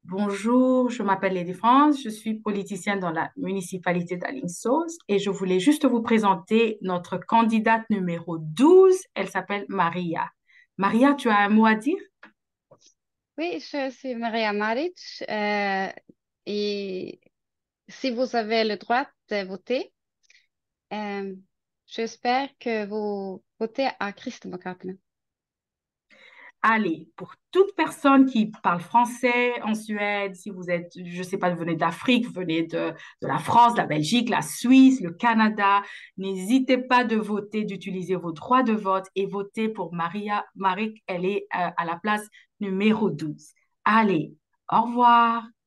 Bonjour, je m'appelle Lady France, je suis politicienne dans la municipalité d'Alingsås et je voulais juste vous présenter notre candidate numéro 12. Elle s'appelle Maria. Maria, tu as un mot à dire? Oui, je suis Maria Maric et si vous avez le droit de voter, euh, j'espère que vous votez à Kristdemokraterna. Allez, pour toute personne qui parle français en Suède, si vous êtes, je ne sais pas, vous venez d'Afrique, vous venez de la France, la Belgique, la Suisse, le Canada, n'hésitez pas de voter, d'utiliser vos droits de vote et voter pour Maria Maric. Elle est à la place numéro 12. Allez, au revoir.